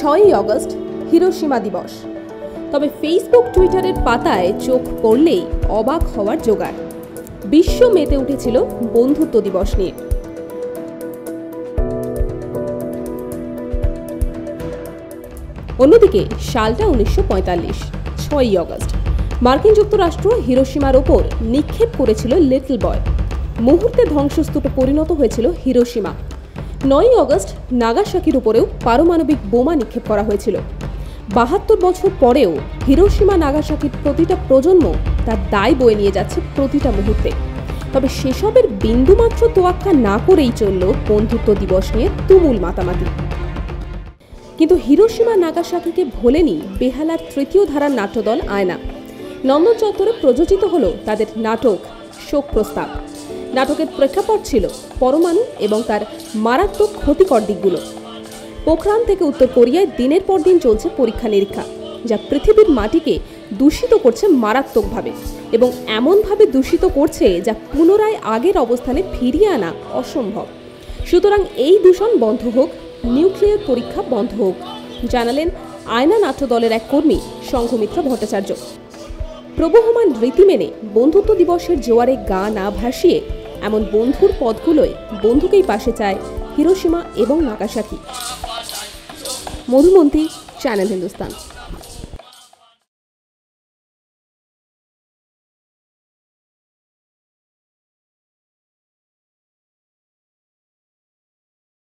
6ই August Hiroshima দিবস। তবে Facebook টুইটারের পাতায় চোখ পড়লেই অবাক হওয়ার জোগাড়। বিশ্ব মেতে উঠেছিল বন্ধুত্ব দিবস নিয়ে। অন্যদিকে সালটা 1945, 6ই আগস্ট মার্কিন যুক্তরাষ্ট্র হিরোশিমার ওপর নিক্ষেপ করেছিল লিটল বয়। মুহূর্তে ধ্বংসস্তূপে পরিণত হয়েছিল হিরোশিমা। 9ই আগস্ট নাগাসাকির উপরেও পারমাণবিক বোমা নিক্ষেপ করা হয়েছিল। 72 বছর পরেও হিরোশিমা নাগাসাকির প্রতিটা প্রজন্ম তার দায় বয়ে নিয়ে যাচ্ছে প্রতিটা মুহূর্তে। তবে সেসবের বিন্দুমাত্র তোয়াক্কা না করেই চলল বন্ধুত্ব দিবস নিয়ে তুমুল মাতামাতি। কিন্তু হিরোশিমা নাগাসাকিকে ভোলেনি বেহালার তৃতীয় ধারার নাট্যদল আয়না। নন্দন চত্বরে প্রযোজিত হলো তাদের নাটক শোক প্রস্তাব। নাটকের প্রেক্ষাপট ছিল পরমাণু এবং তার মারাত্মক ক্ষতিকর দিকগুলো। পোখরান থেকে উত্তর কোরিয়ায় দিনের পর দিন চলছে পরীক্ষা নিরীক্ষা, যা পৃথিবীর মাটিকে দূষিত করছে মারাত্মকভাবে এবং এমনভাবে দূষিত করছে যা পুনরায় আগের অবস্থানে ফিরিয়ে আনা অসম্ভব। সুতরাং এই দূষণ বন্ধ হোক, নিউক্লিয়ার পরীক্ষা বন্ধ হোক, জানালেন আয়না নাট্যদলের এক কর্মী সংঘমিত্র ভট্টাচার্য। প্রবহমান রীতি মেনে বন্ধুত্ব দিবসের জোয়ারে গা না ভাসিয়ে এমন বন্ধুর পথগুলোয় বন্ধুকেই পাশে চায় হিরোশিমা এবং নাগাসাকি। মধুমন্তী, চ্যানেল হিন্দুস্তান।